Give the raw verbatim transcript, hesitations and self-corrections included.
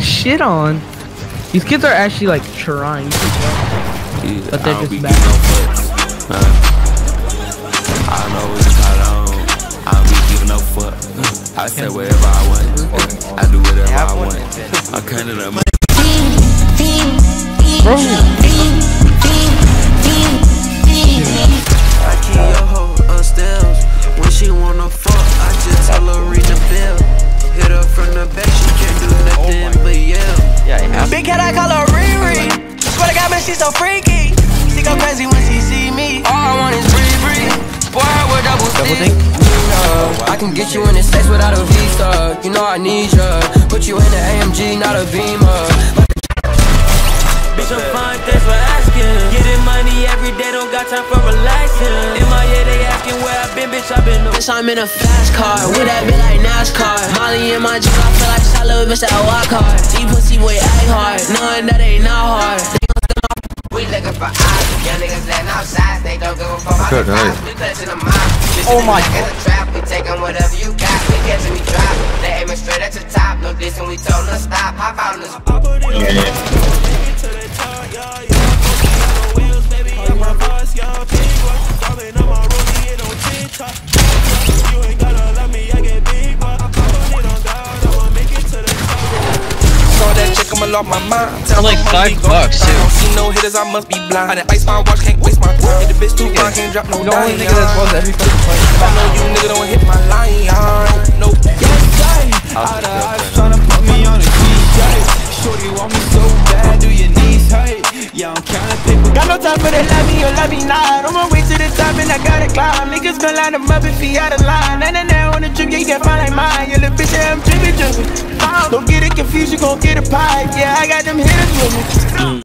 shit on. These kids are actually like trying, Yeah, but they're I don't just be bad. giving no fucks. Uh, I don't know what it's called. I don't, I don't be giving no fuck. I say whatever I want. I do whatever I want. I kind of like Bro. I keep your hoe upstairs. When she wanna fuck, I just tell her ring the bell. Hit her from the back, she can't do nothing but yell. Yeah, big cat, I call her Riri. Swear to God, man, she so freaky. She go crazy when she see me. All I want is free, free. Boy, we're double stick. I can get you in the sex without a visa. You know I need ya. Put you in the A M G, not a Beamer. Bitch, I'm fine, thanks for asking. Getting money every day, don't got time for relaxing. In my head, they asking where I been, bitch, I been. Bitch, I'm in a fast car, with that bitch like NASCAR. Molly in my jeans, I feel like shot little bitch that walk hard. These pussy boy act hard, knowing that ain't not hard. We looking for eyes, young niggas letting outside. They don't give a fuck about the vibes. We clutching them out. Oh my God. In the trap, we taking whatever you got. We catching me drop. They aiming straight at the top. No dissing, we told them to stop. Hop out in the spot. Off my mind. For like five bucks too. I don't see no hitters, I must be blind. I done ice my watch, can't waste my time. Hit the bitch too far, can't drop no The only dime. nigga that was every fucking play. I know you nigga don't hit my line. Nope. Out of eyes tryna put me on a D J. Shorty want me so bad, do your knees hurt? Yeah, I'm counting paper. Got no time for that love me or love me not. On my way to the top and I gotta climb. Niggas gon' line them up if he out of line. And then on the trip, yeah, you can find like mine. Yeah, little bitch, yeah, I'm drippin', drippin'. Don't get it confused, you gon' get a pipe. Yeah, I got them hitters with me.